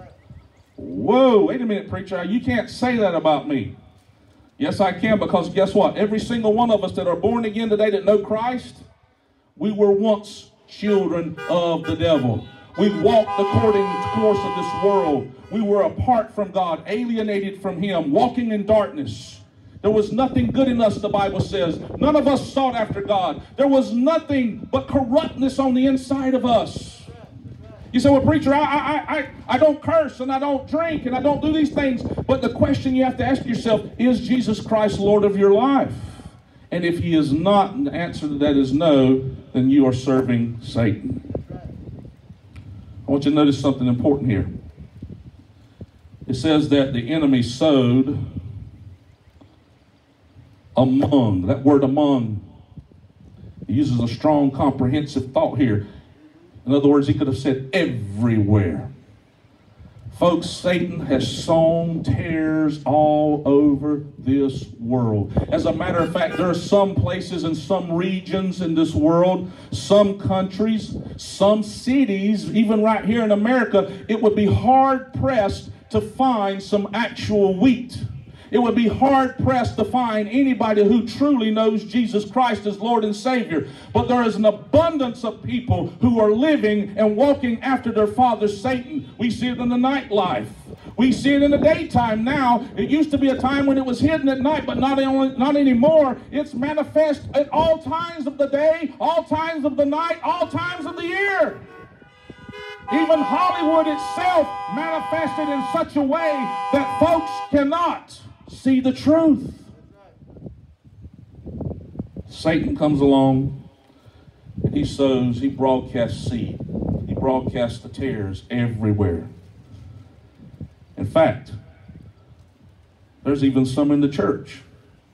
Whoa, wait a minute, preacher. You can't say that about me. Yes, I can, because guess what? Every single one of us that are born again today that know Christ, we were once children of the devil. We walked according to the course of this world. We were apart from God, alienated from Him, walking in darkness. There was nothing good in us, the Bible says. None of us sought after God. There was nothing but corruptness on the inside of us. You say, well, preacher, I don't curse and I don't drink and I don't do these things. But the question you have to ask yourself, is Jesus Christ Lord of your life? And if He is not, and the answer to that is no, then you are serving Satan. I want you to notice something important here. It says that the enemy sowed among. That word among, he uses a strong, comprehensive thought here. In other words, he could have said everywhere. Folks, Satan has sown tares all over this world. As a matter of fact, there are some places and some regions in this world, some countries, some cities, even right here in America, it would be hard-pressed to find some actual wheat. It would be hard-pressed to find anybody who truly knows Jesus Christ as Lord and Savior. But there is an abundance of people who are living and walking after their father Satan. We see it in the nightlife. We see it in the daytime now. It used to be a time when it was hidden at night, but not anymore. It's manifest at all times of the day, all times of the night, all times of the year. Even Hollywood itself manifested in such a way that folks cannot see the truth. Satan comes along and he sows, he broadcasts seed. He broadcasts the tares everywhere. In fact, there's even some in the church.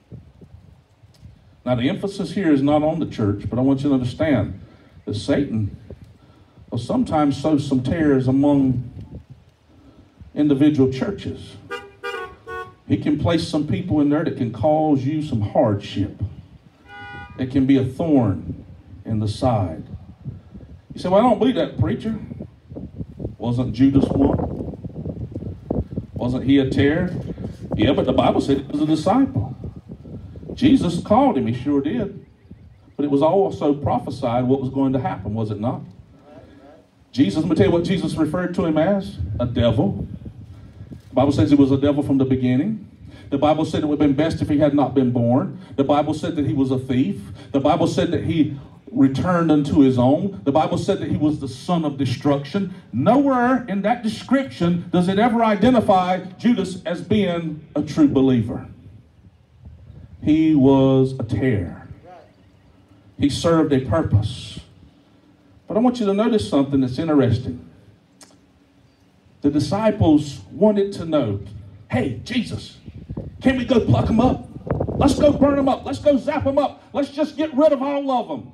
Now the emphasis here is not on the church, but I want you to understand that Satan will sometimes sow some tares among individual churches. He can place some people in there that can cause you some hardship. It can be a thorn in the side. You say, well, I don't believe that, preacher. Wasn't Judas one? Wasn't he a tare? Yeah, but the Bible said he was a disciple. Jesus called him, he sure did. But it was also prophesied what was going to happen, was it not? Jesus, let me tell you what Jesus referred to him as, a devil. The Bible says he was a devil from the beginning. The Bible said it would have been best if he had not been born. The Bible said that he was a thief. The Bible said that he returned unto his own. The Bible said that he was the son of destruction. Nowhere in that description does it ever identify Judas as being a true believer. He was a tare. He served a purpose. But I want you to notice something that's interesting. The disciples wanted to know, hey, Jesus, can we go pluck them up? Let's go burn them up. Let's go zap them up. Let's just get rid of all of them.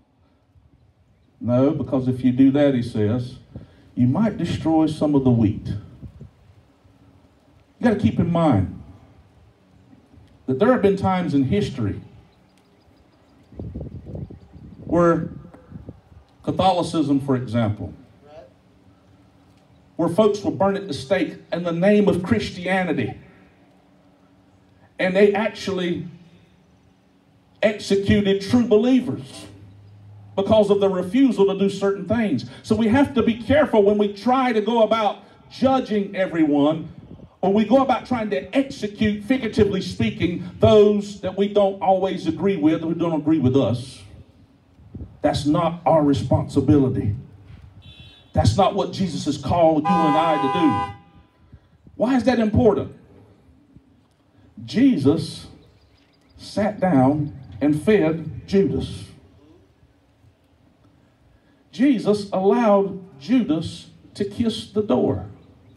No, because if you do that, he says, you might destroy some of the wheat. You got to keep in mind that there have been times in history where Catholicism, for example, where folks were burned at the stake in the name of Christianity. And they actually executed true believers because of their refusal to do certain things. So we have to be careful when we try to go about judging everyone, or we go about trying to execute, figuratively speaking, those that we don't always agree with, who don't agree with us. That's not our responsibility. That's not what Jesus has called you and I to do. Why is that important? Jesus sat down and fed Judas. Jesus allowed Judas to kiss the door.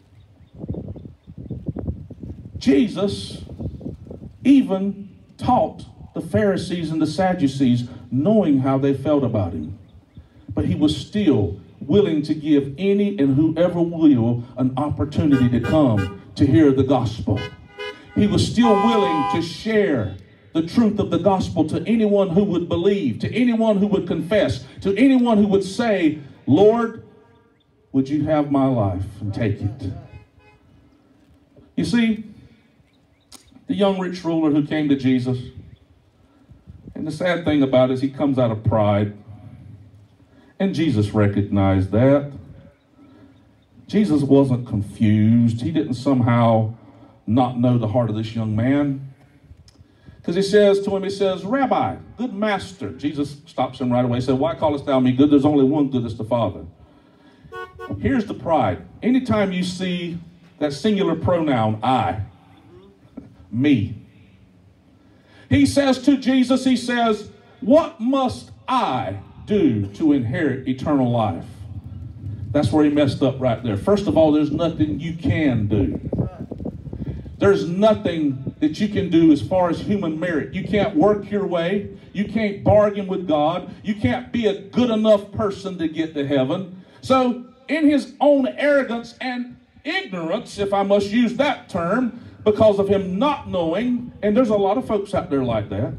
Jesus even taught the Pharisees and the Sadducees, knowing how they felt about him. But he was still willing to give any and whoever will an opportunity to come to hear the gospel. He was still willing to share the truth of the gospel to anyone who would believe, to anyone who would confess, to anyone who would say, Lord, would you have my life and take it? You see, the young rich ruler who came to Jesus, and the sad thing about it is he comes out of pride. And Jesus recognized that. Jesus wasn't confused. He didn't somehow not know the heart of this young man. Because he says to him, he says, Rabbi, good master. Jesus stops him right away. He said, why callest thou me good? There's only one good, it's the Father. Here's the pride. Anytime you see that singular pronoun, I, me. He says to Jesus, he says, what must I do to inherit eternal life? That's where he messed up right there. First of all, there's nothing you can do. There's nothing that you can do as far as human merit. You can't work your way. You can't bargain with God. You can't be a good enough person to get to heaven. So in his own arrogance and ignorance, if I must use that term, because of him not knowing, and there's a lot of folks out there like that.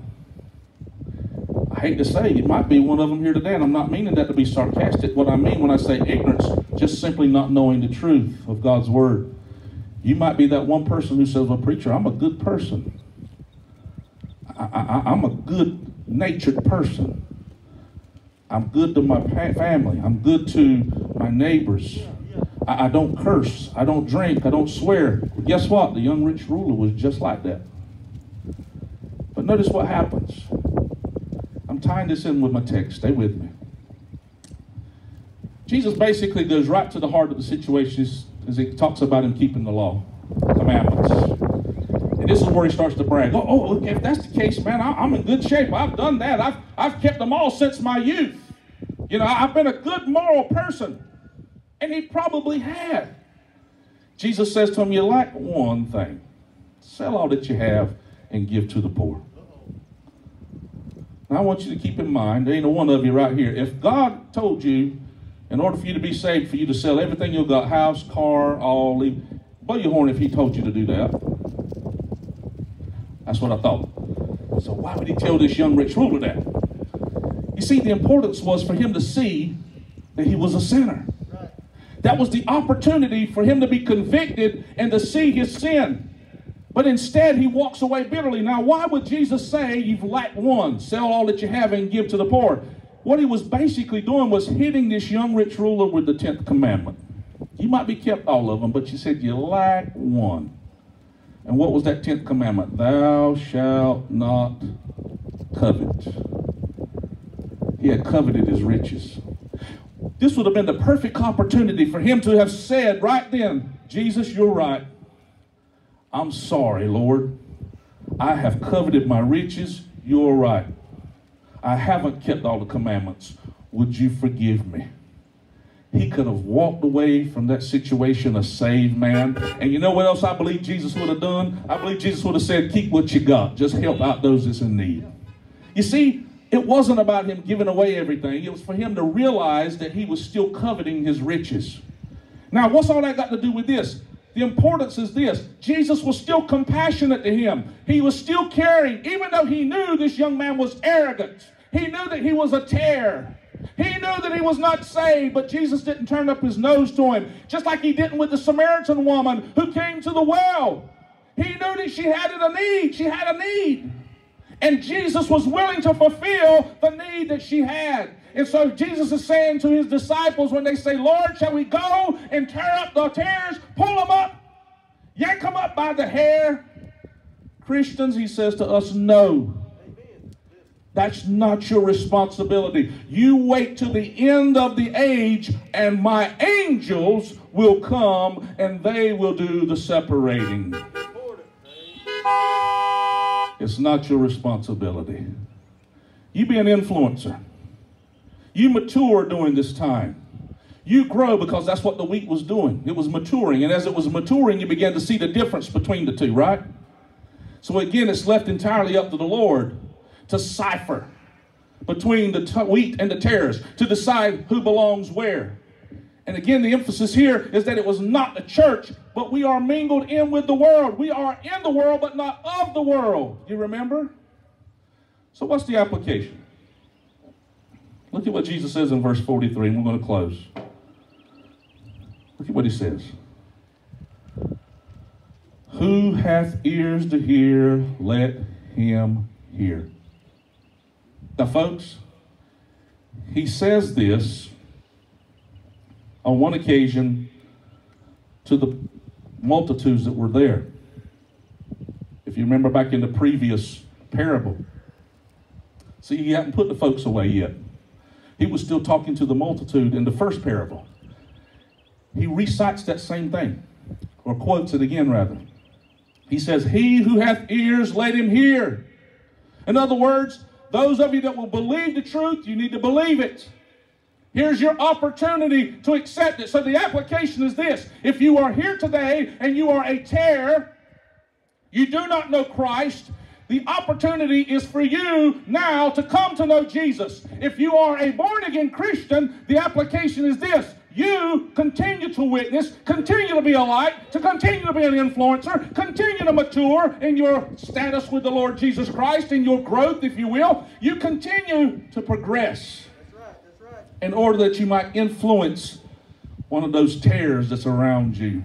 I hate to say, you might be one of them here today, and I'm not meaning that to be sarcastic. What I mean when I say ignorance, just simply not knowing the truth of God's word. You might be that one person who says, well, preacher, I'm a good person. I'm a good-natured person. I'm good to my family. I'm good to my neighbors. I don't curse. I don't drink. I don't swear. Well, guess what? The young rich ruler was just like that. But notice what happens. I'm tying this in with my text. Stay with me. Jesus basically goes right to the heart of the situation as he talks about him keeping the law, commandments. And this is where he starts to brag. Oh, if that's the case, man, I'm in good shape. I've done that. I've kept them all since my youth. You know, I've been a good moral person. And he probably had. Jesus says to him, you lack one thing. Sell all that you have and give to the poor. Now I want you to keep in mind, there ain't a one of you right here. If God told you, in order for you to be saved, for you to sell everything you've got, house, car, all, leave, blow your horn if he told you to do that. That's what I thought. So why would he tell this young rich ruler that? You see, the importance was for him to see that he was a sinner. That was the opportunity for him to be convicted and to see his sin. But instead, he walks away bitterly. Now, why would Jesus say, you've lacked one, sell all that you have and give to the poor? What he was basically doing was hitting this young rich ruler with the 10th commandment. You might be kept all of them, but you said you lack one. And what was that 10th commandment? Thou shalt not covet. He had coveted his riches. This would have been the perfect opportunity for him to have said right then, Jesus, you're right. I'm sorry, Lord. I have coveted my riches. You're right. I haven't kept all the commandments. Would you forgive me? he could have walked away from that situation a saved man. And you know what else I believe Jesus would have done? I believe Jesus would have said, keep what you got. Just help out those that's in need. You see, it wasn't about him giving away everything. It was for him to realize that he was still coveting his riches. Now, what's all that got to do with this? The importance is this. Jesus was still compassionate to him. He was still caring, even though he knew this young man was arrogant. He knew that he was a terror. He knew that he was not saved, but Jesus didn't turn up his nose to him, just like he didn't with the Samaritan woman who came to the well. He knew that she had a need. She had a need. And Jesus was willing to fulfill the need that she had. And so Jesus is saying to his disciples when they say, Lord, shall we go and tear up the tares, pull them up, yank them up by the hair? Christians, he says to us, no. That's not your responsibility. You wait till the end of the age and my angels will come and they will do the separating. It's not your responsibility. You be an influencer. You mature during this time. You grow because that's what the wheat was doing. It was maturing. And as it was maturing, you began to see the difference between the two, right? So again, it's left entirely up to the Lord to cipher between the wheat and the tares, to decide who belongs where. And again, the emphasis here is that it was not the church, but we are mingled in with the world. We are in the world, but not of the world. You remember? So what's the application? Look at what Jesus says in verse 43, and we're going to close. Look at what he says. Who hath ears to hear, let him hear. Now, folks, he says this on one occasion to the multitudes that were there. If you remember back in the previous parable. See, he hadn't put the folks away yet. He was still talking to the multitude in the first parable. He recites that same thing, or quotes it again, rather. He says, he who hath ears, let him hear. In other words, those of you that will believe the truth, you need to believe it. Here's your opportunity to accept it. So the application is this. If you are here today and you are a tare, you do not know Christ, the opportunity is for you now to come to know Jesus. If you are a born-again Christian, the application is this. You continue to witness, continue to be a light, to continue to be an influencer, continue to mature in your status with the Lord Jesus Christ, in your growth, if you will. You continue to progress. That's right. In order that you might influence one of those tares that's around you.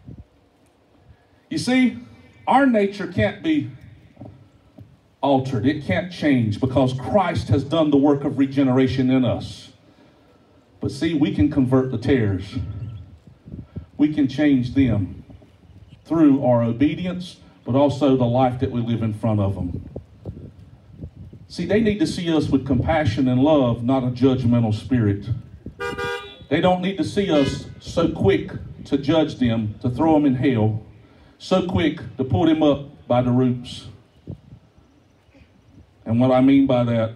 You see, our nature can't be altered. It can't change because Christ has done the work of regeneration in us. But see, we can convert the tares. We can change them through our obedience, but also the life that we live in front of them. See, they need to see us with compassion and love, not a judgmental spirit. They don't need to see us so quick to judge them, to throw them in hell, so quick to pull them up by the roots. And what I mean by that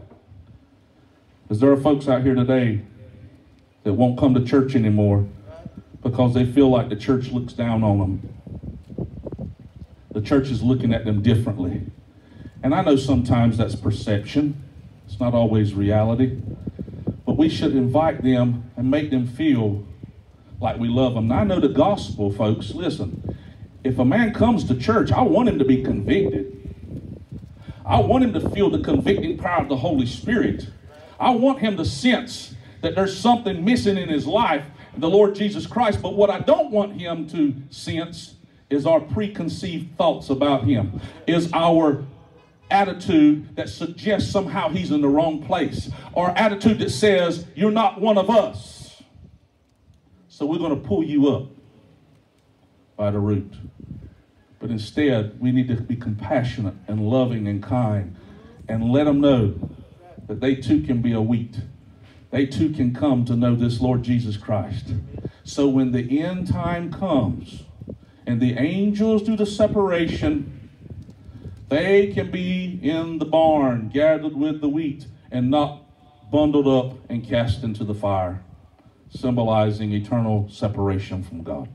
is there are folks out here today that won't come to church anymore because they feel like the church looks down on them. The church is looking at them differently. And I know sometimes that's perception. It's not always reality. But we should invite them and make them feel like we love them. Now, I know the gospel, folks. Listen, if a man comes to church, I want him to be convicted. I want him to feel the convicting power of the Holy Spirit. I want him to sense that there's something missing in his life, the Lord Jesus Christ. But what I don't want him to sense is our preconceived thoughts about him, is our attitude that suggests somehow he's in the wrong place, or attitude that says you're not one of us. So we're going to pull you up by the root. But instead, we need to be compassionate and loving and kind and let them know that they too can be a wheat. They too can come to know this Lord Jesus Christ. So when the end time comes and the angels do the separation, they can be in the barn gathered with the wheat and not bundled up and cast into the fire. symbolizing eternal separation from God.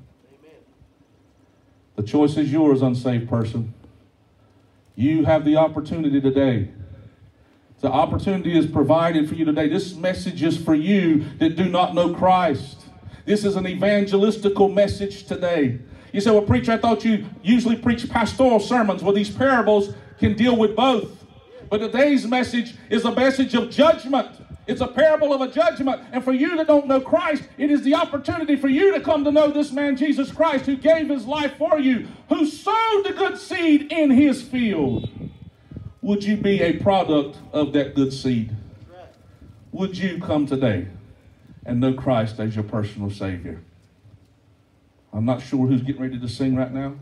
The choice is yours, unsaved person. You have the opportunity today. The opportunity is provided for you today. This message is for you that do not know Christ. This is an evangelistical message today. You say, well, preacher, I thought you usually preach pastoral sermons. Well, these parables can deal with both. But today's message is a message of judgment. It's a parable of a judgment. And for you that don't know Christ, it is the opportunity for you to come to know this man, Jesus Christ, who gave his life for you, who sowed the good seed in his field. Would you be a product of that good seed? Would you come today and know Christ as your personal Savior? I'm not sure who's getting ready to sing right now.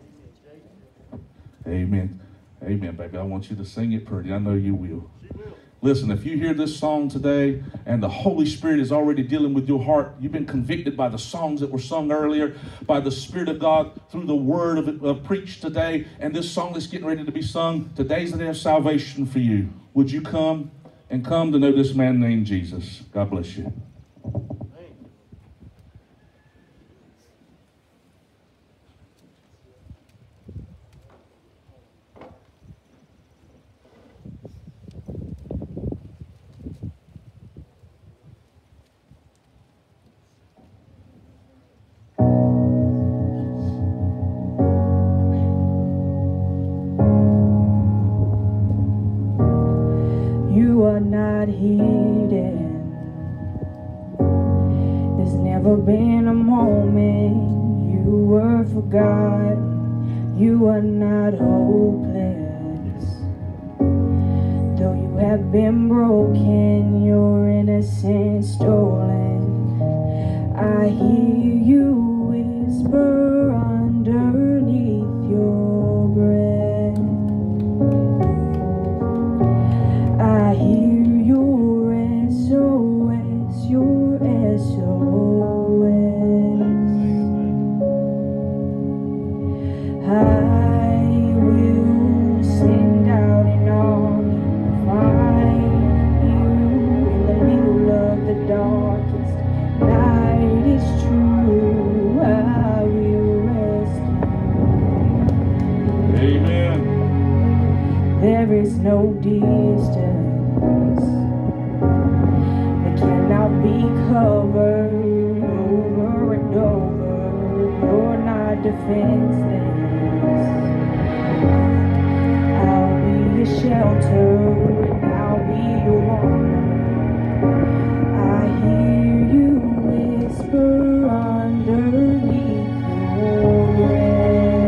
Amen. Amen, baby. I want you to sing it pretty. I know you will. Listen, if you hear this song today and the Holy Spirit is already dealing with your heart, you've been convicted by the songs that were sung earlier, by the Spirit of God through the word of preached today, and this song that's getting ready to be sung, today's the day of salvation for you. Would you come and come to know this man named Jesus? God bless you. You are not hidden. There's never been a moment you were forgotten. You are not hopeless. Though you have been broken, your innocence stolen, I hear you whisper underneath your breath. I hear your SOS, your SOS. I will send out an army to find you in the middle of the darkest night. It's true, I will rescue you. Amen. There is no distance that cannot be covered over and over. You're not defenseless. I'll be your shelter and I'll be your warmer. I hear you whisper underneath your breath.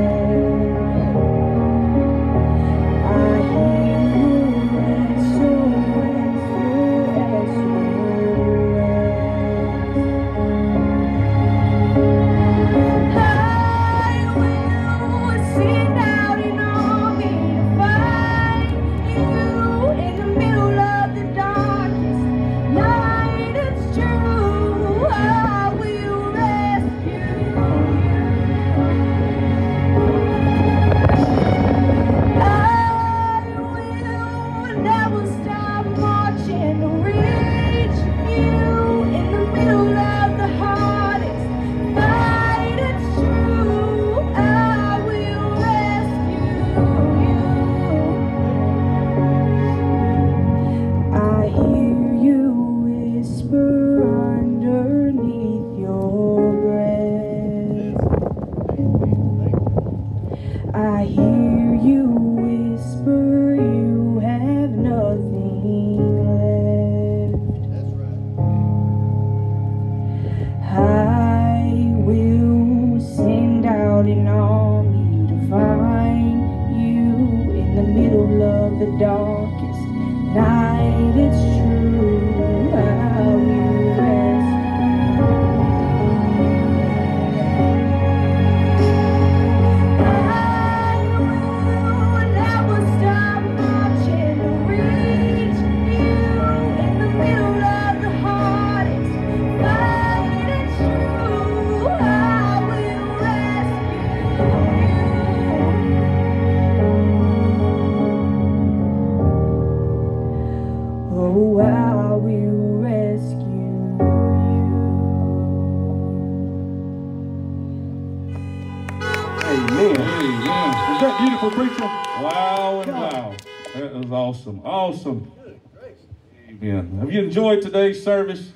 I hear you whisper you have nothing left. That's right. I will send out an army to find you in the middle of the darkest night. It's true, I will rescue. Oh, I will rescue you. Amen. Amen. Is that beautiful, preacher? Wow and wow. That is awesome. Awesome. Amen. Have you enjoyed today's service?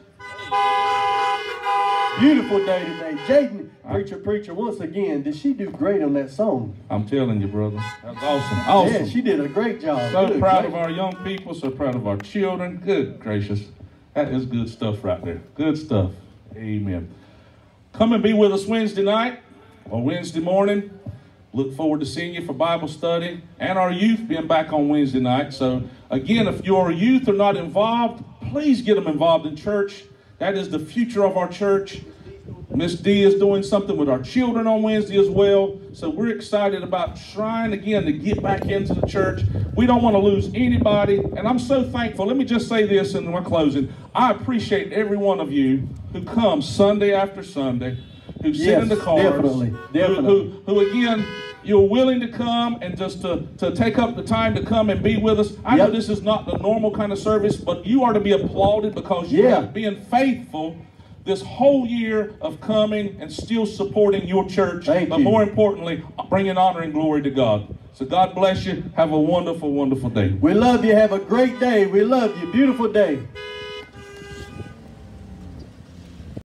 Beautiful day today. Jaden, preacher, once again, did she do great on that song? I'm telling you, brother. That's awesome. Awesome. Yeah, she did a great job. So Good, proud great. of our young people, so proud of our children. Good gracious. That is good stuff right there. Good stuff. Amen. Come and be with us Wednesday night or Wednesday morning. Look forward to seeing you for Bible study and our youth being back on Wednesday night. So again, if your youth are not involved, please get them involved in church. That is the future of our church. Miss D is doing something with our children on Wednesday as well. So we're excited about trying again to get back into the church. We don't want to lose anybody. And I'm so thankful. Let me just say this in my closing. I appreciate every one of you who comes Sunday after Sunday, who sit in the cars, definitely. Who again, you're willing to come and just to take up the time to come and be with us. I know this is not the normal kind of service, but you are to be applauded because you are being faithful this whole year of coming and still supporting your church. But more importantly, bringing honor and glory to God. So God bless you. Have a wonderful, wonderful day. We love you. Have a great day. We love you. Beautiful day.